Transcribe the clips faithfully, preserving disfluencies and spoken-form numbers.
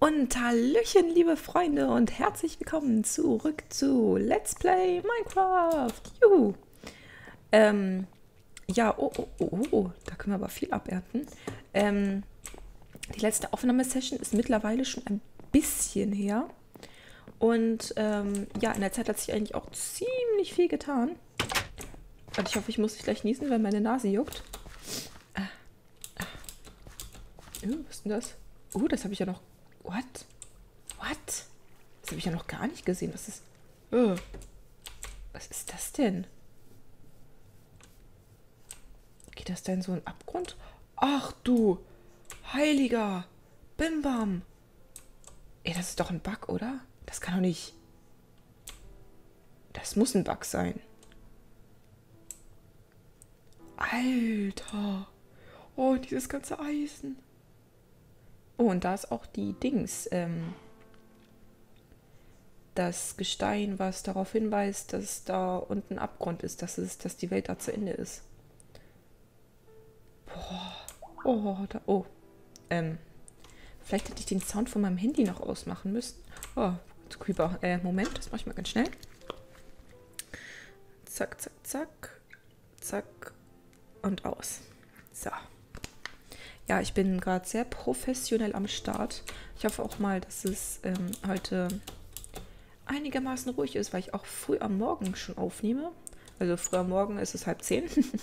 Und Hallöchen, liebe Freunde, und herzlich willkommen zurück zu Let's Play Minecraft. Juhu. Ähm, ja, oh, oh, oh, oh, da können wir aber viel abernten. Ähm, die letzte Aufnahmesession ist mittlerweile schon ein bisschen her. Und ähm, ja, in der Zeit hat sich eigentlich auch ziemlich viel getan. Und ich hoffe, ich muss nicht gleich niesen, weil meine Nase juckt. Ah, ah. Oh, was ist denn das? Oh, das habe ich ja noch... What? What? Das habe ich ja noch gar nicht gesehen. Was ist... Oh. Was ist das denn? Geht das da in so einen Abgrund? Ach du, heiliger Bimbam. Ey, das ist doch ein Bug, oder? Das kann doch nicht... Das muss ein Bug sein. Alter. Oh, dieses ganze Eisen. Oh, und da ist auch die Dings, ähm, das Gestein, was darauf hinweist, dass da unten Abgrund ist, dass, es, dass die Welt da zu Ende ist. Boah. Oh, da, oh. Ähm, vielleicht hätte ich den Sound von meinem Handy noch ausmachen müssen. Oh, Creeper. Äh, Moment, das mache ich mal ganz schnell. Zack, zack, zack. Zack. Und aus. So. Ja, ich bin gerade sehr professionell am Start. Ich hoffe auch mal, dass es ähm, heute einigermaßen ruhig ist, weil ich auch früh am Morgen schon aufnehme. Also früh am Morgen ist es halb zehn.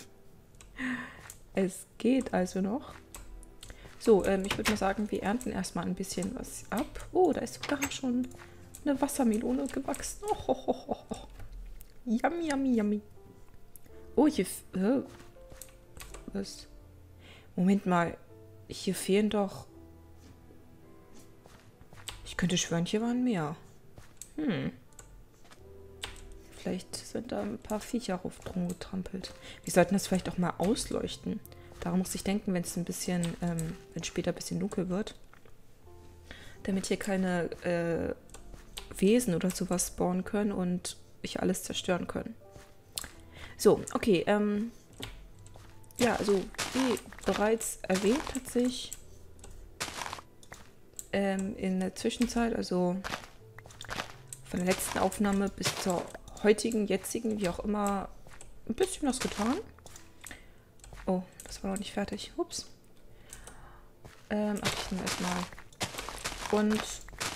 Es geht also noch. So, ähm, ich würde mal sagen, wir ernten erstmal ein bisschen was ab. Oh, da ist sogar schon eine Wassermelone gewachsen. Oh, oh, oh, oh, oh. Yummy, yummy, yummy. Oh, hier... Äh, was? Moment mal. Hier fehlen doch... Ich könnte schwören, hier waren mehr. Hm. Vielleicht sind da ein paar Viecher drauf drum getrampelt. Wir sollten das vielleicht auch mal ausleuchten. Daran muss ich denken, wenn es ein bisschen, ähm, wenn später ein bisschen dunkel wird. Damit hier keine äh, Wesen oder sowas spawnen können und ich alles zerstören können. So, okay, ähm... ja, also wie bereits erwähnt, hat sich ähm, in der Zwischenzeit, also von der letzten Aufnahme bis zur heutigen, jetzigen, wie auch immer, ein bisschen was getan. Oh, das war noch nicht fertig. Ups. Ähm, ach, ich nehme erstmal. Und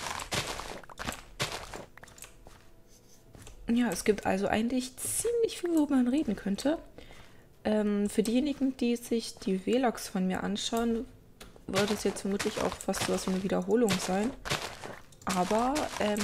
ja, es gibt also eigentlich ziemlich viel, worüber man reden könnte. Ähm, für diejenigen, die sich die Vlogs von mir anschauen, wird es jetzt vermutlich auch fast so was wie eine Wiederholung sein. Aber, ähm,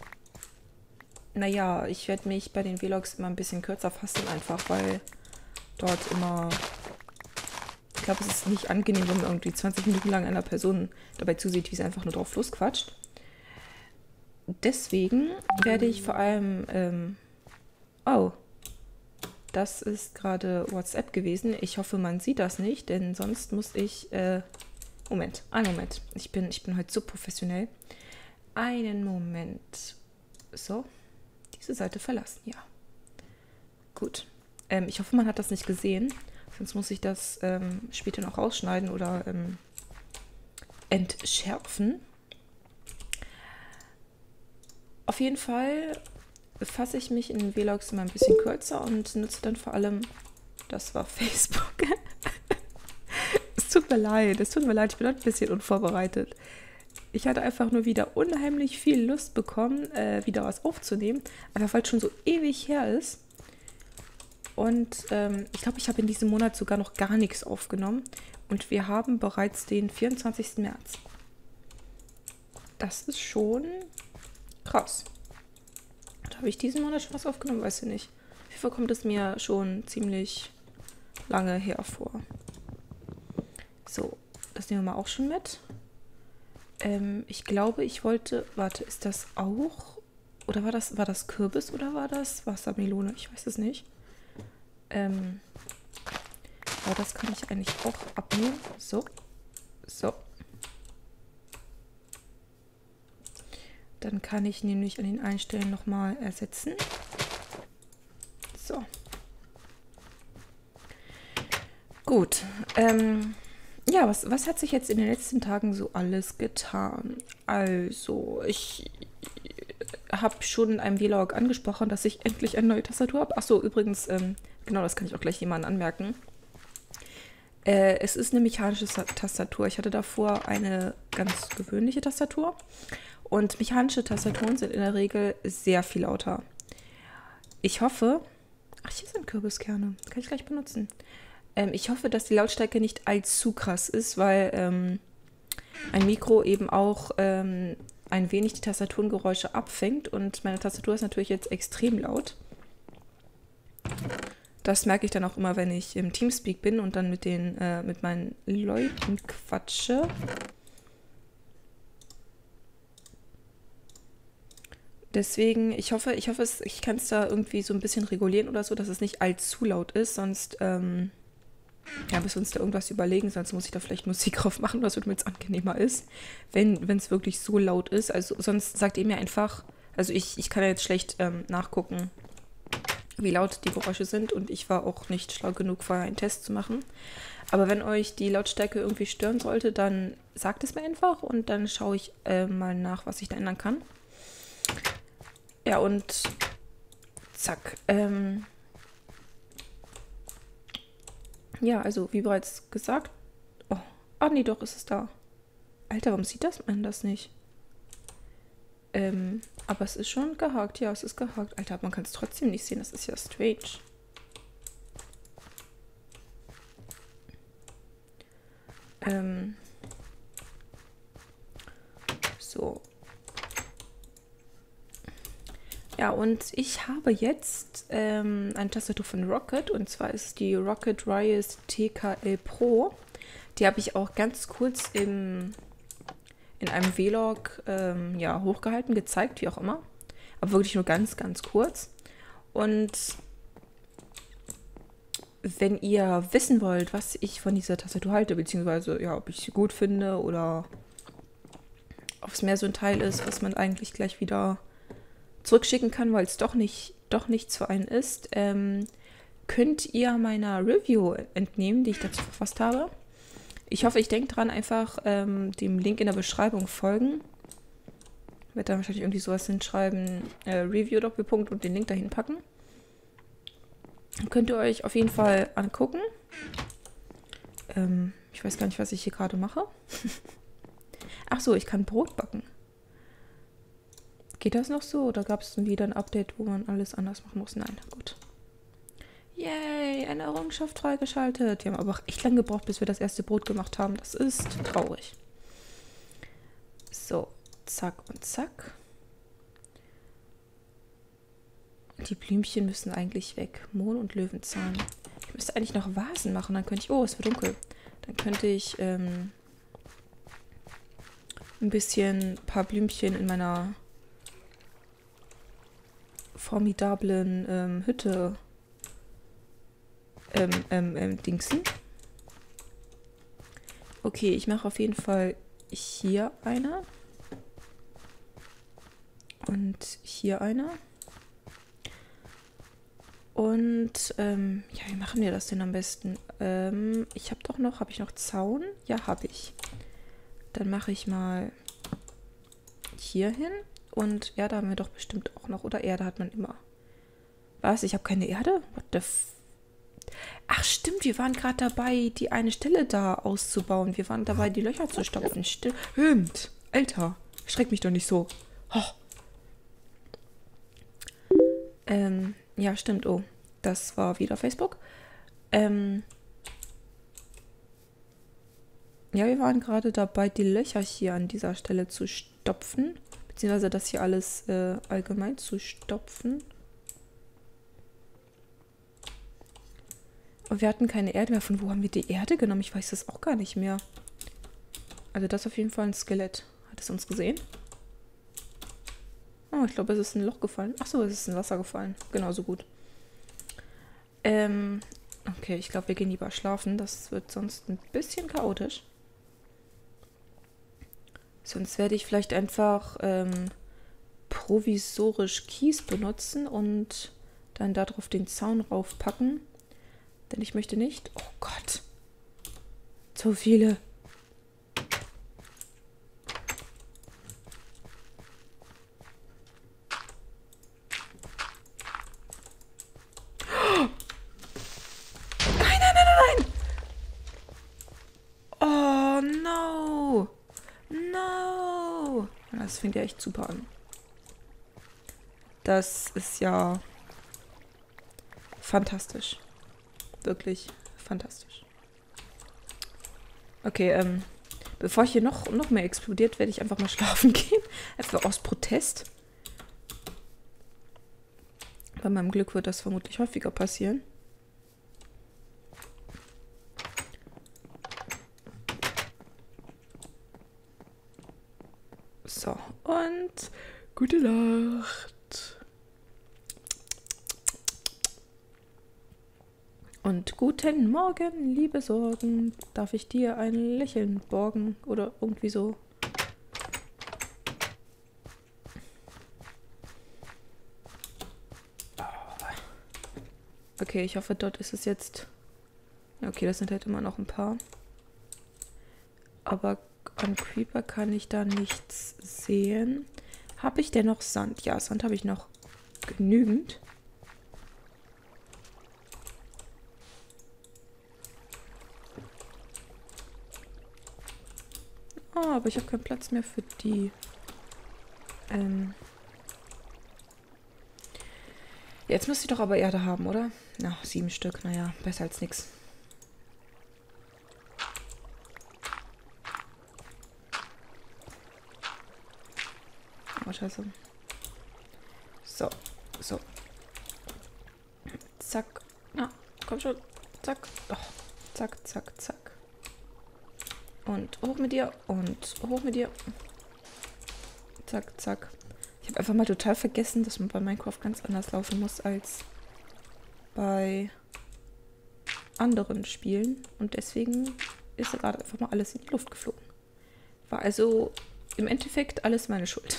naja, ich werde mich bei den Vlogs immer ein bisschen kürzer fassen, einfach weil dort immer... Ich glaube, es ist nicht angenehm, wenn man irgendwie zwanzig Minuten lang einer Person dabei zusieht, wie sie einfach nur drauf losquatscht. Deswegen werde ich vor allem... Ähm, oh... Das ist gerade WhatsApp gewesen. Ich hoffe, man sieht das nicht, denn sonst muss ich... Äh, Moment, einen Moment. Ich bin, ich bin heute so professionell. Einen Moment. So, diese Seite verlassen, ja. Gut. Ähm, ich hoffe, man hat das nicht gesehen. Sonst muss ich das ähm, später noch rausschneiden oder ähm, entschärfen. Auf jeden Fall... fasse ich mich in den Vlogs immer ein bisschen kürzer und nutze dann vor allem, das war Facebook. Es tut mir leid, es tut mir leid, ich bin ein bisschen unvorbereitet. Ich hatte einfach nur wieder unheimlich viel Lust bekommen, äh, wieder was aufzunehmen, einfach weil es schon so ewig her ist. Und ähm, ich glaube, ich habe in diesem Monat sogar noch gar nichts aufgenommen und wir haben bereits den vierundzwanzigsten März. Das ist schon krass. Habe ich diesen Monat schon was aufgenommen? Weiß ich nicht. Auf jeden Fall kommt es mir schon ziemlich lange hervor. So, das nehmen wir mal auch schon mit. Ähm, ich glaube, ich wollte... Warte, ist das auch... Oder war das, war das Kürbis oder war das Wassermelone? Ich weiß es nicht. Ähm, aber das kann ich eigentlich auch abnehmen. So. So. Dann kann ich nämlich an den einen Stellen nochmal ersetzen. So. Gut. Ähm, Ja, was, was hat sich jetzt in den letzten Tagen so alles getan? Also, ich habe schon in einem Vlog angesprochen, dass ich endlich eine neue Tastatur habe. Achso, übrigens, ähm, genau, das kann ich auch gleich jemandem anmerken. Äh, es ist eine mechanische Tastatur. Ich hatte davor eine ganz gewöhnliche Tastatur. Und mechanische Tastaturen sind in der Regel sehr viel lauter. Ich hoffe... Ach, hier sind Kürbiskerne. Kann ich gleich benutzen. Ähm, ich hoffe, dass die Lautstärke nicht allzu krass ist, weil ähm, ein Mikro eben auch ähm, ein wenig die Tastaturengeräusche abfängt. Und meine Tastatur ist natürlich jetzt extrem laut. Das merke ich dann auch immer, wenn ich im Teamspeak bin und dann mit, den, äh, mit meinen Leuten quatsche. Deswegen, ich hoffe, ich hoffe, es, ich kann es da irgendwie so ein bisschen regulieren oder so, dass es nicht allzu laut ist, sonst ähm, ja, müssen wir uns da irgendwas überlegen, sonst muss ich da vielleicht Musik drauf machen, was damit es angenehmer ist, wenn es wirklich so laut ist. Also sonst sagt ihr mir einfach, also ich, ich kann ja jetzt schlecht ähm, nachgucken, wie laut die Geräusche sind und ich war auch nicht schlau genug, vorher einen Test zu machen. Aber wenn euch die Lautstärke irgendwie stören sollte, dann sagt es mir einfach und dann schaue ich äh, mal nach, was ich da ändern kann. Ja, und zack. Ähm ja, also wie bereits gesagt. Oh, ah nee, doch, ist es da. Alter, warum sieht das man das nicht? Ähm, aber es ist schon gehakt. Ja, es ist gehakt. Alter, man kann es trotzdem nicht sehen. Das ist ja strange. Ähm so. Ja, und ich habe jetzt ähm, eine Tastatur von Rocket und zwar ist die Rocket Riot T K L Pro. Die habe ich auch ganz kurz im, in einem Vlog ähm, ja, hochgehalten, gezeigt, wie auch immer. Aber wirklich nur ganz, ganz kurz. Und wenn ihr wissen wollt, was ich von dieser Tastatur halte, beziehungsweise ja, ob ich sie gut finde oder ob es mehr so ein Teil ist, was man eigentlich gleich wieder zurückschicken kann, weil es doch nicht, doch nichts für einen ist, ähm, könnt ihr meiner Review entnehmen, die ich dazu verfasst habe. Ich hoffe, ich denke dran, einfach ähm, dem Link in der Beschreibung folgen. Ich werde da wahrscheinlich irgendwie sowas hinschreiben, äh, Review-Doppelpunkt und den Link dahin packen. Dann könnt ihr euch auf jeden Fall angucken. Ähm, ich weiß gar nicht, was ich hier gerade mache. Ach so, ich kann Brot backen. Geht das noch so? Oder gab es wieder ein Update, wo man alles anders machen muss? Nein, gut. Yay, eine Errungenschaft freigeschaltet. Wir haben aber auch echt lange gebraucht, bis wir das erste Brot gemacht haben. Das ist traurig. So, zack und zack. Die Blümchen müssen eigentlich weg. Mohn und Löwenzahn. Ich müsste eigentlich noch Vasen machen. Dann könnte ich... Oh, es wird dunkel. Dann könnte ich ähm, ein bisschen, ein paar Blümchen in meiner formidablen ähm, Hütte ähm, ähm, ähm, dingsen. Okay, ich mache auf jeden Fall hier eine. Und hier eine. Und, ähm, ja, wie machen wir das denn am besten? Ähm, ich habe doch noch, habe ich noch Zaun? Ja, habe ich. Dann mache ich mal hier hin. Und Erde haben wir doch bestimmt auch noch. Oder Erde hat man immer. Was? Ich habe keine Erde? What the f... Ach stimmt, wir waren gerade dabei, die eine Stelle da auszubauen. Wir waren dabei, die Löcher zu stopfen. Stimmt. Alter, schreck mich doch nicht so. Oh. Ähm, ja, stimmt. Oh, das war wieder Facebook. Ähm, ja, wir waren gerade dabei, die Löcher hier an dieser Stelle zu stopfen. Beziehungsweise das hier alles äh, allgemein zu stopfen. Und wir hatten keine Erde mehr. Von wo haben wir die Erde genommen? Ich weiß das auch gar nicht mehr. Also das ist auf jeden Fall ein Skelett. Hat es uns gesehen? Oh, ich glaube, es ist ein Loch gefallen. Ach so, es ist in Wasser gefallen. Genauso gut. Ähm, okay, ich glaube, wir gehen lieber schlafen. Das wird sonst ein bisschen chaotisch. Sonst werde ich vielleicht einfach ähm, provisorisch Kies benutzen und dann darauf den Zaun raufpacken. Denn ich möchte nicht... Oh Gott. Zu viele. Nein, nein, nein, nein, nein. Oh, no. No. Das fängt ja echt super an. Das ist ja fantastisch. Wirklich fantastisch. Okay, ähm, bevor hier noch, noch mehr explodiert, werde ich einfach mal schlafen gehen. Einfach aus Protest. Bei meinem Glück wird das vermutlich häufiger passieren. So, und gute Nacht. Und guten Morgen, liebe Sorgen. Darf ich dir ein Lächeln borgen? Oder irgendwie so. Okay, ich hoffe, dort ist es jetzt... Okay, das sind halt immer noch ein paar. Aber an Creeper kann ich da nichts sehen. Habe ich denn noch Sand? Ja, Sand habe ich noch genügend. Oh, aber ich habe keinen Platz mehr für die. Ähm Jetzt müsste ich doch aber Erde haben, oder? Na, sieben Stück. Naja, besser als nix. Oh, scheiße. So, so. Zack. Na, komm schon. Zack. Oh, zack, zack, zack. Und hoch mit dir. Und hoch mit dir. Zack, zack. Ich habe einfach mal total vergessen, dass man bei Minecraft ganz anders laufen muss als bei anderen Spielen. Und deswegen ist ja gerade einfach mal alles in die Luft geflogen. War also im Endeffekt alles meine Schuld.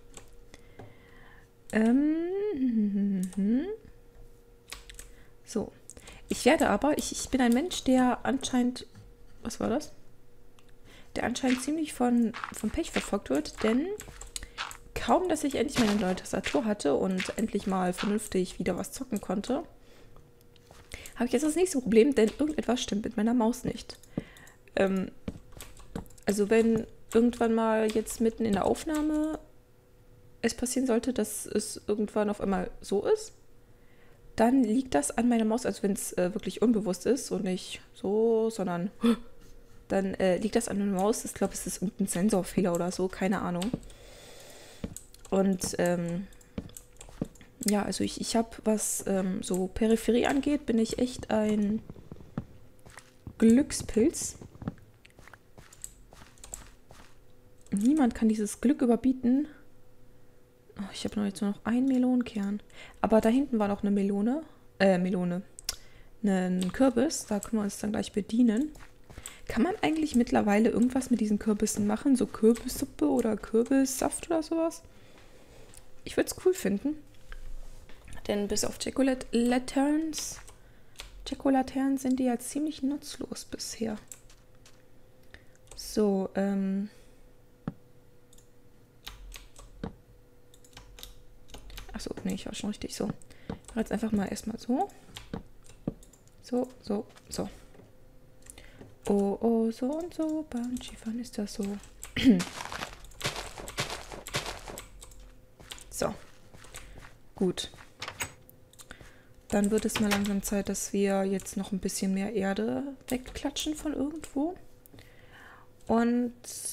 ähm, so. Ich werde aber, ich, ich bin ein Mensch, der anscheinend, was war das? Der anscheinend ziemlich von, von Pech verfolgt wird, denn kaum, dass ich endlich meine neue Tastatur hatte und endlich mal vernünftig wieder was zocken konnte, habe ich jetzt das nächste Problem, denn irgendetwas stimmt mit meiner Maus nicht. Ähm, also wenn irgendwann mal jetzt mitten in der Aufnahme es passieren sollte, dass es irgendwann auf einmal so ist, dann liegt das an meiner Maus, also wenn es äh, wirklich unbewusst ist und nicht so, sondern dann äh, liegt das an meiner Maus. Ich glaube, es ist irgendein Sensorfehler oder so, keine Ahnung. Und ähm, ja, also ich, ich habe, was ähm, so Peripherie angeht, bin ich echt ein Glückspilz. Niemand kann dieses Glück überbieten. Oh, ich habe noch jetzt nur noch einen Melonenkern. Aber da hinten war noch eine Melone. Äh, Melone. Ein Kürbis. Da können wir uns dann gleich bedienen. Kann man eigentlich mittlerweile irgendwas mit diesen Kürbissen machen? So Kürbissuppe oder Kürbissaft oder sowas? Ich würde es cool finden. Denn bis auf Jack-O-Lanterns Jack-O-Lanterns sind die ja ziemlich nutzlos bisher. So, ähm... Achso, nee, ich war schon richtig so. Ich mache jetzt einfach mal erstmal so. So, so, so. Oh, oh, so und so. Beim Skifahren ist das so. So. Gut. Dann wird es mal langsam Zeit, dass wir jetzt noch ein bisschen mehr Erde wegklatschen von irgendwo. Und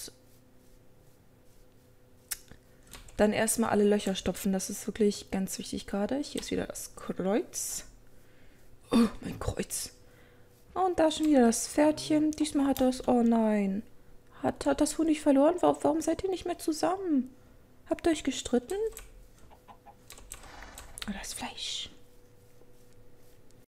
dann erstmal alle Löcher stopfen. Das ist wirklich ganz wichtig gerade. Hier ist wieder das Kreuz. Oh, mein Kreuz. Und da schon wieder das Pferdchen. Diesmal hat das... Oh nein. Hat, hat das Huhn nicht verloren? Warum, warum seid ihr nicht mehr zusammen? Habt ihr euch gestritten? Oh, das Fleisch.